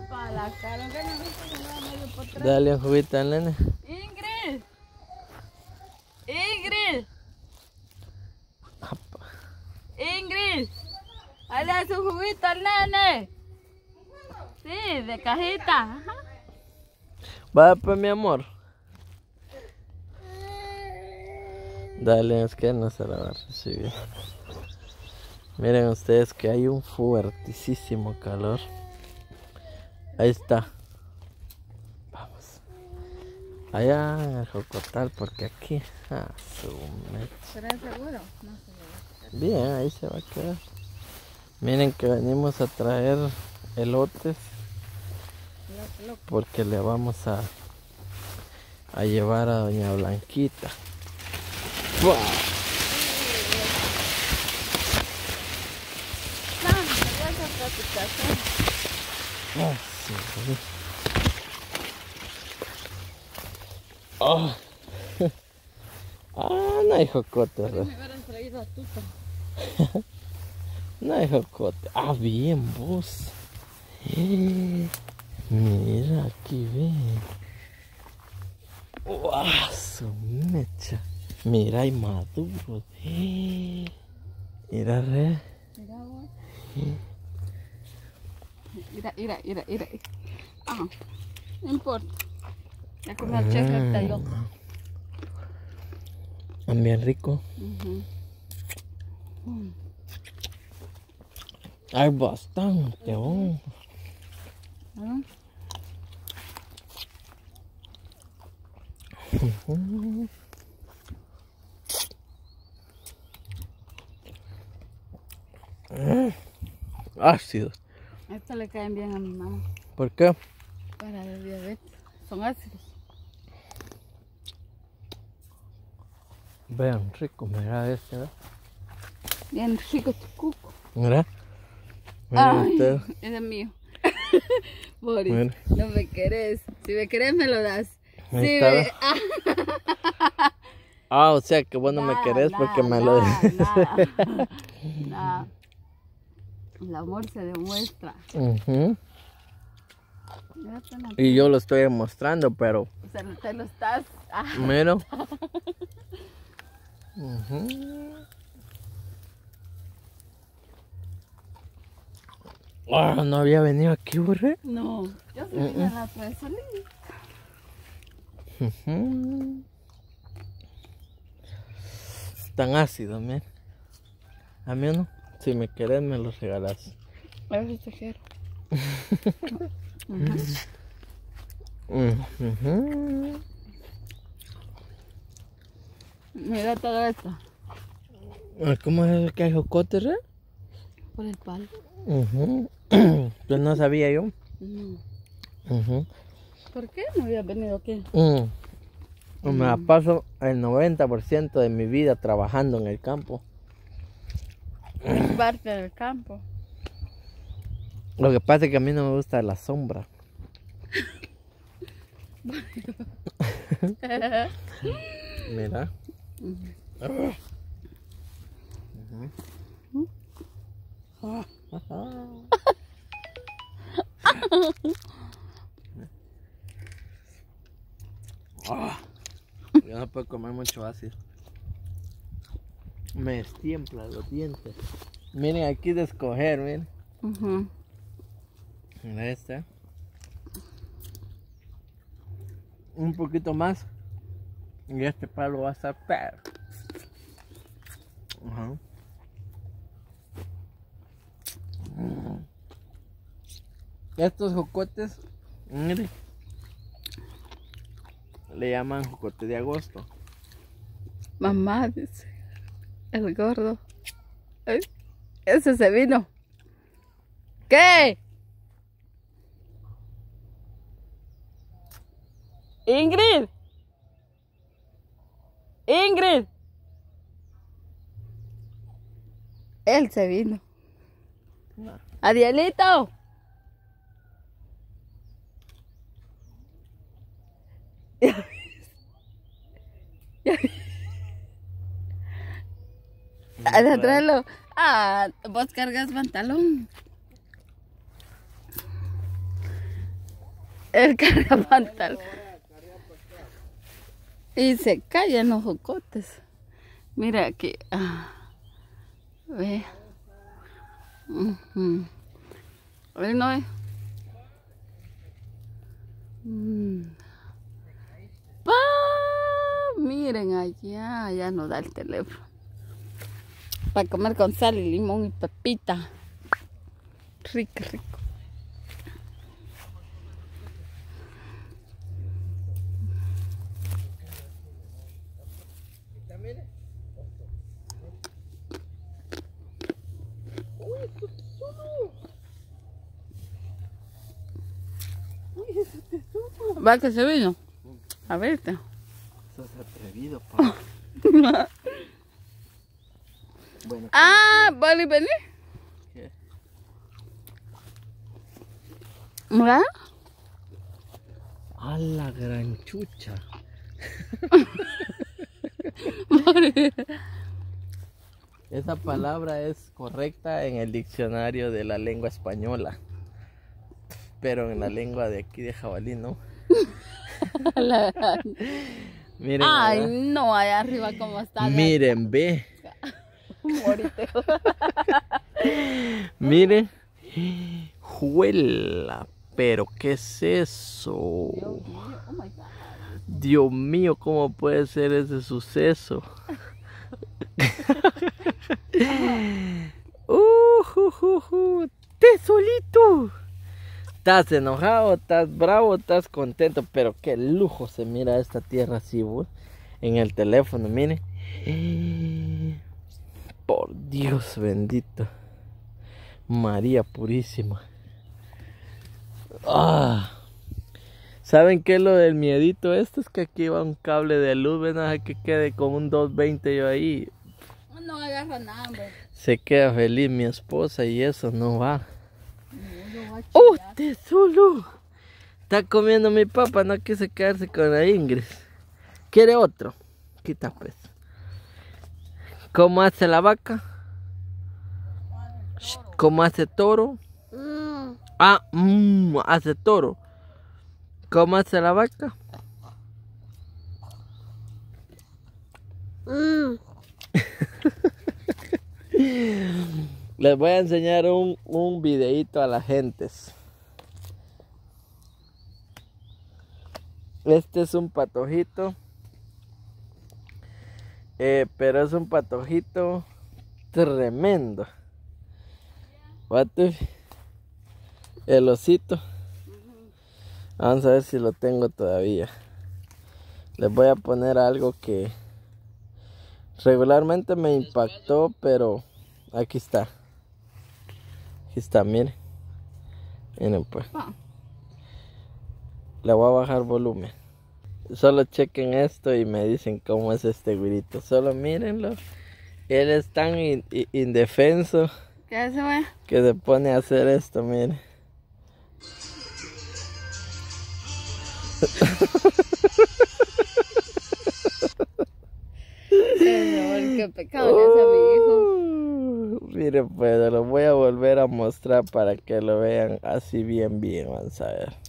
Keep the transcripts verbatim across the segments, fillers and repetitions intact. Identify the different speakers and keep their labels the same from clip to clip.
Speaker 1: para la cara, que no viste que me da medio por atrás.
Speaker 2: Dale un juguito al nene.
Speaker 1: Ingrid. Ingrid. Ingrid. Dale su juguito al nene. Sí, de cajita. Ajá.
Speaker 2: Va pues mi amor. Dale, es que no se la va a recibir. Miren ustedes que hay un fuertísimo calor. Ahí está. Vamos. Allá en el Jocotal, porque aquí. Ah, su mecha.
Speaker 1: ¿Será seguro? No sé.
Speaker 2: Bien, ahí se va a quedar. Miren que venimos a traer elotes. Porque le vamos a, a llevar a doña Blanquita. ¡Wow! Oh, sí. Oh. Ah, no hay jocote.
Speaker 1: Me hubieran traído a tuta.
Speaker 2: No hay jocote. Ah, bien vos. Eh, mira, aquí ven. ¡Wow! Su mecha. Mira, hay maduros. Eh, mira, re.
Speaker 1: Mira vos. Mira, mira, mira, mira. Ah, no importa. Ya con la checa está loco.
Speaker 2: Bien rico.
Speaker 1: Uh-huh. Mm.
Speaker 2: Hay bastante, oh.
Speaker 1: ¿Ah?
Speaker 2: Uh-huh. Mm. Ácidos.
Speaker 1: Estos le caen bien a mi mamá.
Speaker 2: ¿Por qué?
Speaker 1: Para el diabetes. Son ácidos.
Speaker 2: Vean, rico, mira este, ¿verdad?
Speaker 1: Bien rico tu cuco.
Speaker 2: Mira. Mira
Speaker 1: Ay,
Speaker 2: usted.
Speaker 1: ese es mío. Boris,
Speaker 2: Mira.
Speaker 1: no me querés. Si me querés me lo das.
Speaker 2: Ahí
Speaker 1: Si
Speaker 2: está.
Speaker 1: me...
Speaker 2: Ah, o sea que vos no
Speaker 1: nah,
Speaker 2: me querés
Speaker 1: nah,
Speaker 2: porque me
Speaker 1: nah,
Speaker 2: lo
Speaker 1: nah, nah. El amor se demuestra.
Speaker 2: Uh-huh.
Speaker 1: Ya te la-
Speaker 2: Y yo lo estoy demostrando, pero
Speaker 1: O sea, te lo estás... Ah.
Speaker 2: mira. Uh-huh. Ah, no había venido aquí, ¿borré?
Speaker 1: No, yo sí
Speaker 2: Uh-uh.
Speaker 1: vine rato de salir.
Speaker 2: Uh-huh. Tan ácido, mira. A mí no. Si me querés me los regalás.
Speaker 1: A ver si te quiero.
Speaker 2: Uh-huh.
Speaker 1: Mira todo esto.
Speaker 2: ¿Cómo es el que hay jocote, re?
Speaker 1: Por el palo.
Speaker 2: Uh-huh. Pues no sabía yo.
Speaker 1: No.
Speaker 2: Uh-huh.
Speaker 1: ¿Por qué no había venido aquí?
Speaker 2: Mm. Me la paso el noventa por ciento de mi vida trabajando en el campo.
Speaker 1: Es parte del campo.
Speaker 2: Lo que pasa es que a mí no me gusta la sombra. Mira.
Speaker 1: Uh-huh.
Speaker 2: Uh-huh. Ah, yo no puedo comer mucho ácido. Me estiempla los dientes. Miren aquí de escoger, miren.
Speaker 1: Uh-huh.
Speaker 2: Mira este. Un poquito más. Y este palo va a estar perro. Uh-huh. Mm. Estos jocotes, miren, le llaman jocote de agosto.
Speaker 1: Mamá, dice el gordo. Ay, ese se vino. ¿Qué? Ingrid. Ingrid. Él se vino.
Speaker 2: No.
Speaker 1: Adielito. A traerlo. Ah, vos cargas pantalón. El cargapantal. Y se callan los jocotes. Mira aquí. Ah, ve. Uh-huh. Él no es. Mm. Pa, miren allá, ya no da el teléfono. Para comer con sal y limón y pepita. Rico, rico. Va que se vino. A verte.
Speaker 2: Sos atrevido, papá. Bueno,
Speaker 1: Ah, vale, vení.
Speaker 2: ¿qué?
Speaker 1: ¿Verdad?
Speaker 2: A la gran chucha. Esa palabra es correcta en el diccionario de la lengua española, pero en la lengua de aquí de jabalí no.
Speaker 1: La-
Speaker 2: Miren,
Speaker 1: Ay,
Speaker 2: allá.
Speaker 1: no, allá arriba como está.
Speaker 2: Miren, ve.
Speaker 1: Morite.
Speaker 2: Miren. Juela, pero ¿qué es eso?
Speaker 1: Dios mío, oh my God.
Speaker 2: Dios mío, ¿cómo puede ser ese suceso? uh, uh, uh, uh, ¡Te solito! ¿Estás enojado? ¿Estás bravo? ¿Estás contento? Pero qué lujo se mira esta tierra así, ¿vos? En el teléfono, miren. Por Dios bendito. María purísima. Ah. ¿Saben qué es lo del miedito? Esto es que aquí va un cable de luz, ven a que quede con un doscientos veinte yo ahí.
Speaker 1: No agarra nada, hombre.
Speaker 2: Se queda feliz mi esposa y eso no va.
Speaker 1: No, yo voy a
Speaker 2: ¡Oh,
Speaker 1: chillar.
Speaker 2: tesoro! Está comiendo mi papá, no quise quedarse con la Ingrid. ¿Quiere otro? Quita pues. ¿Cómo hace la vaca? ¿Cómo hace toro?
Speaker 1: Mm.
Speaker 2: Ah, mmm, hace toro. ¿Cómo hace la vaca?
Speaker 1: Mm.
Speaker 2: Les voy a enseñar un, un videito a la gente. Este es un patojito. Eh, pero es un patojito tremendo. What? El osito. Vamos a ver si lo tengo todavía. Les voy a poner algo que regularmente me impactó, pero aquí está. Aquí está, miren. Miren pues.
Speaker 1: Ah.
Speaker 2: Le voy a bajar volumen. Solo chequen esto y me dicen cómo es este güirito. Solo mírenlo. Él es tan in- in- indefenso
Speaker 1: ¿Qué hace, güey?
Speaker 2: que se pone a hacer esto, miren.
Speaker 1: Señor, qué pecado le hace a mi hijo.
Speaker 2: Uh, miren pues, lo voy a volver a mostrar para que lo vean así bien bien, vamos a ver.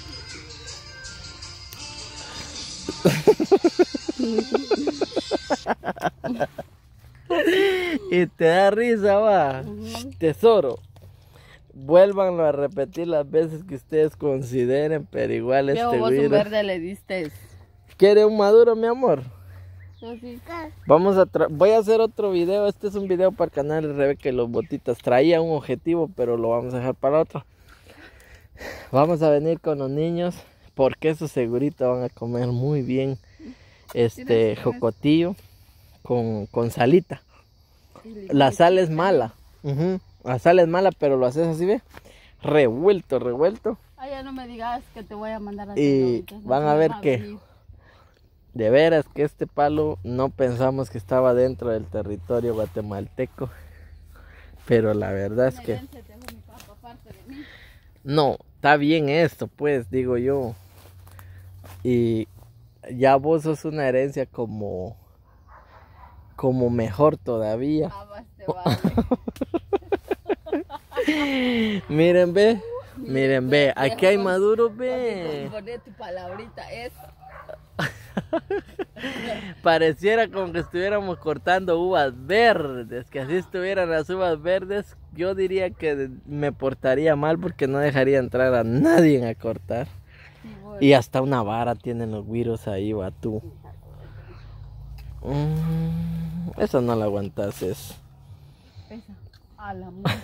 Speaker 2: Y te da risa, va.
Speaker 1: Ujú.
Speaker 2: Tesoro. Vuélvanlo a repetir las veces que ustedes consideren, pero igual
Speaker 1: Veo
Speaker 2: este
Speaker 1: vos un
Speaker 2: güiro.
Speaker 1: verde le diste.
Speaker 2: ¿Quiere un maduro, mi amor?
Speaker 1: Yo sí.
Speaker 2: Vamos a tra- voy a hacer otro video. Este es un video para el canal de Rebeca y los Botitas. Traía un objetivo, pero lo vamos a dejar para otro. Vamos a venir con los niños, porque esos segurito van a comer muy bien este
Speaker 1: Tienes-
Speaker 2: jocotillo con, con salita. La sal es mala. Ujú. La sal es mala, pero lo haces así, ve. Revuelto, revuelto.
Speaker 1: Ay, ya no me digas que te voy a mandar a
Speaker 2: Y
Speaker 1: hacer ahorita.
Speaker 2: van
Speaker 1: No
Speaker 2: a
Speaker 1: te
Speaker 2: ver
Speaker 1: vas
Speaker 2: que-
Speaker 1: venir.
Speaker 2: De veras que este palo no pensamos que estaba dentro del territorio guatemalteco. Pero la verdad es
Speaker 1: Una
Speaker 2: que
Speaker 1: herencia te dejó mi papá, aparte de mí.
Speaker 2: no, está bien esto, pues, digo yo. Y ya vos sos una herencia como, como mejor todavía.
Speaker 1: Ah, vas, te vale.
Speaker 2: Miren, ve, Miren, ve, aquí hay maduros, ve.
Speaker 1: Poné tu palabrita, es.
Speaker 2: Pareciera como que estuviéramos cortando uvas verdes, que así estuvieran las uvas verdes, yo diría que me portaría mal porque no dejaría entrar a nadie a cortar. Y hasta una vara tienen los güiros ahí, va tú. Mm, esa no la aguantas, es.
Speaker 1: Esa, a la mía.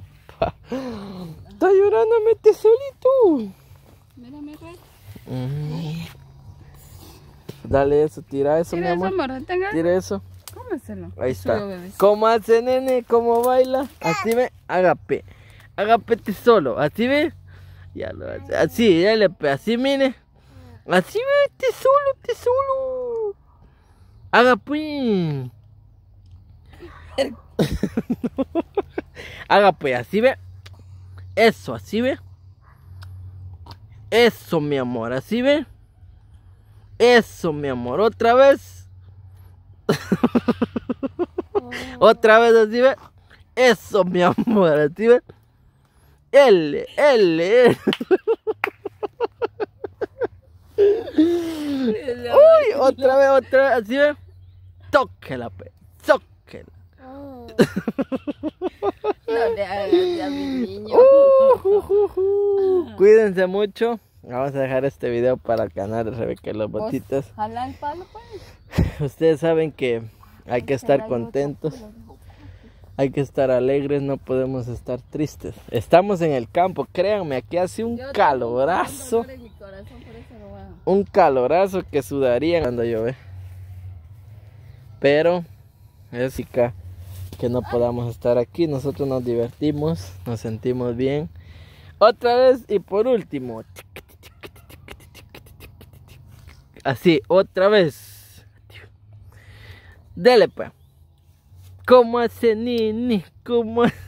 Speaker 2: Está llorando, mete solito.
Speaker 1: Mírame, güey.
Speaker 2: Mm. Dale eso, tira eso,
Speaker 1: Tira
Speaker 2: mi amor.
Speaker 1: eso, amor, tenga.
Speaker 2: Tira eso.
Speaker 1: Cómeselo.
Speaker 2: Ahí está.
Speaker 1: Suyo, bebé.
Speaker 2: ¿Cómo hace, nene? ¿Cómo baila? Así ve, agape. Agapete solo. Así ve. Ya lo hace. Así, ya le pe. Así, mire. Así ve, te solo, te solo. Agape. Agape, así ve. Eso, así ve. Eso, mi amor, así ve. Eso, mi amor, otra vez. Otra vez, así ve. Eso, mi amor, así ve. L, L, L. Uy, otra vez, otra vez, así ve. Tóquela, pe, tóquela.
Speaker 1: Oh. No le hagas a mi niño.
Speaker 2: Uh, uh, uh, uh. Cuídense mucho. Vamos a dejar este video para el canal de Rebeca y los Botitas.
Speaker 1: Jala el palo, pues.
Speaker 2: Ustedes saben que hay que estar contentos. Hay que estar alegres, no podemos estar tristes. Estamos en el campo, créanme, aquí hace un calorazo. Un calorazo que sudaría cuando llueve. Pero es chica que no podamos estar aquí. Nosotros nos divertimos, nos sentimos bien. Otra vez y por último. Así, otra vez. Dele pues. ¿Cómo hace Nini? ¿Cómo hace?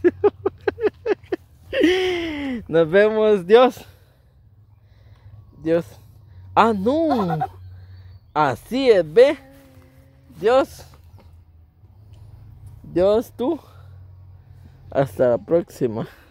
Speaker 2: Nos vemos, Dios. Dios. Ah, no. Así es, ve. Dios. Dios, tú. Hasta la próxima.